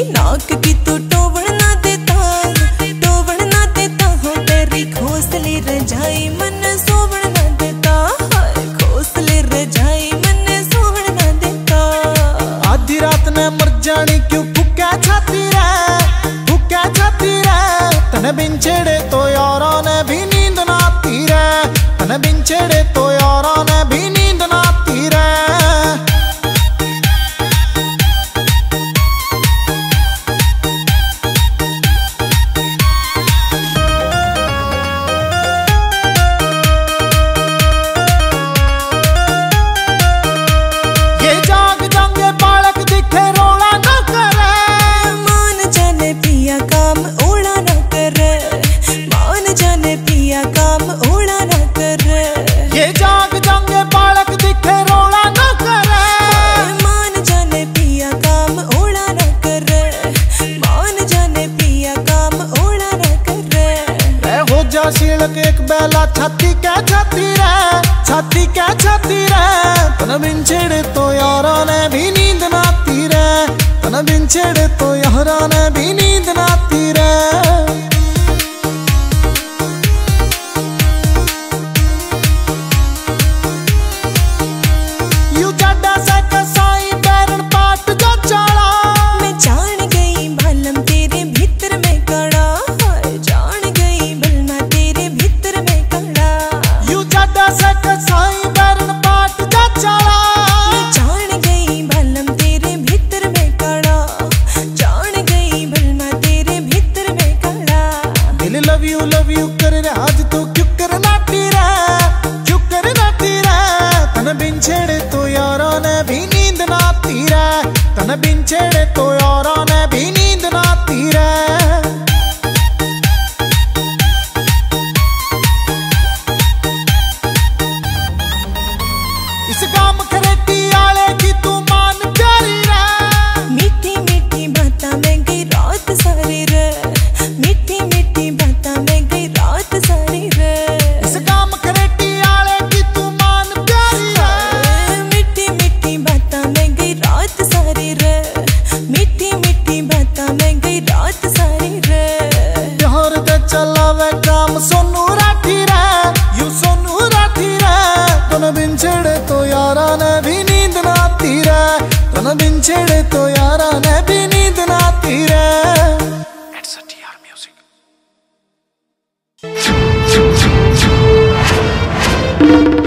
नाक की तू टोवण ना देता हो तेरी घोंसले रजाई मन सोवण ना देता, घोंसले रजाई मन सोवण ना देता। आधी रात ने मर जानी क्यों फुक्या छाती रे तने बिन छेड़े तो यारा ने भी नींद ना आती रे, तने बिन छेड़े तो यारा ने भी नींद ना आती रे। एक बेला छाती रे तन बिन छेड़े तो यारा ने भी नींद ना आती रे, तन बिन छेड़े तो यारा ने भी नींद ना आती रे। लव यू कर रे आज तू क्यों कर नाटी रे तन बिन छेड़े तो यारा ने भी नींद ना आती रे, तन बिन छेड़े तो यारा ने भी नींद ना आती रे। इस काम खरेटी आले की तू मान प्यारी रे, मीठी मीठी बातां में गई रात सारी रे, मीठी मीठी बातां में गई रात सारी रे। इस काम खरेटी आले की तू मान प्यारी रे, मीठी मीठी बातां में गई रात सारी रे, मीठी मीठी बातां में गई रात सारी रे। प्यार दे चलावे काम सोनू राठी रे, यू सोनू राठी रे तन बिन छेड़े तो यारा ने भी नींद ना आती रे, तन बिन छेड़े तो यारा ने भी नींद ना आती रे। It's a TR Music।